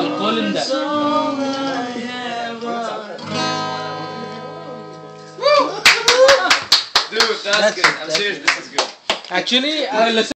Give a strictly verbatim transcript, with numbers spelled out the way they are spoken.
I'll call him that. Dude, that's, that's good. I'm serious. This is good. Actually, I will listen.